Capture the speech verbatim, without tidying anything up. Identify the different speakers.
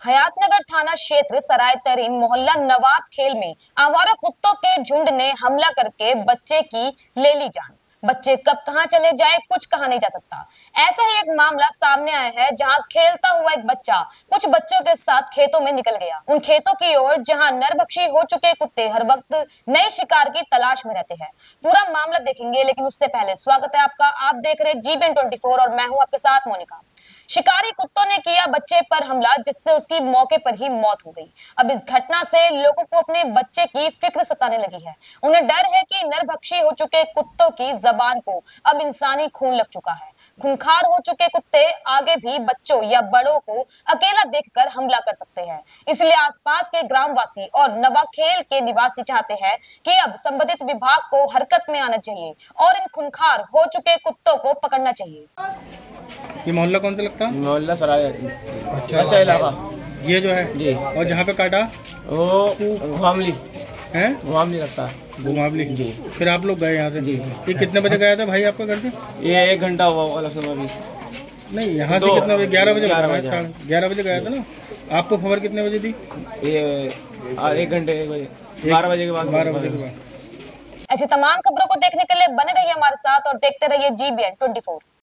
Speaker 1: हयातनगर थाना क्षेत्र सराय तरीन मोहल्ला नवाब खेल में आवारा कुत्तों के झुंड ने हमला करके बच्चे की ले ली जान। बच्चे कब कहां चले जाए कुछ कहा नहीं जा सकता। ऐसा ही एक मामला सामने आया है जहां खेलता हुआ एक बच्चा कुछ बच्चों के साथ खेतों में निकल गया, उन खेतों की ओर जहां नरभक्षी हो चुके कुत्ते हर वक्त नए शिकार की तलाश में रहते हैं। पूरा मामला देखेंगे, लेकिन उससे पहले स्वागत है आपका। आप देख रहे जीबीएन ट्वेंटी फोर और मैं हूं आपके साथ मोनिका। शिकारी कुत्तों ने किया बच्चे पर हमला, जिससे उसकी मौके पर ही मौत हो गई। अब इस घटना से लोगों को अपने बच्चे की फिक्र सताने लगी है। उन्हें डर है कि नरभक्षी हो चुके कुत्तों की जबान को अब इंसानी खून लग चुका है। खूंखार हो चुके कुत्ते आगे भी बच्चों या बड़ों को अकेला देखकर हमला कर सकते हैं। इसलिए आसपास के ग्रामवासी और नवाखेल के निवासी चाहते हैं कि अब संबंधित विभाग को हरकत में आना चाहिए और इन खूंखार हो चुके कुत्तों को पकड़ना चाहिए।
Speaker 2: ये मोहल्ला कौन सा लगता है?
Speaker 3: मोहल्ला सराय।
Speaker 2: अच्छा,
Speaker 3: अच्छा इलाका
Speaker 2: ये जो है
Speaker 3: जी।
Speaker 2: और जहाँ पे काटा
Speaker 3: वो घुमावली
Speaker 2: है,
Speaker 3: घुमावली लगता है।
Speaker 2: घुमावली
Speaker 3: जी।
Speaker 2: फिर आप लोग गए यहाँ से?
Speaker 3: जी।
Speaker 2: ये कितने बजे गया था भाई आपका घर से?
Speaker 3: ये एक घंटा हुआ होगा लगभग अभी।
Speaker 2: नहीं, यहाँ से
Speaker 3: दो-
Speaker 2: कितना बजे? ग्यारह बजे
Speaker 3: ग्यारह
Speaker 2: ग्यारह
Speaker 3: बजे।
Speaker 2: बजे ग्यारह बजे गया था ना। आपको खबर कितने बजे थी?
Speaker 3: ये आ, एक घंटे एक बजे बारह बजे के बाद
Speaker 2: बारह बजे के बाद।
Speaker 1: ऐसी तमाम खबरों को देखने के लिए बने रहिए हमारे साथ और देखते रहिए जीबीएन ट्वेंटी फोर।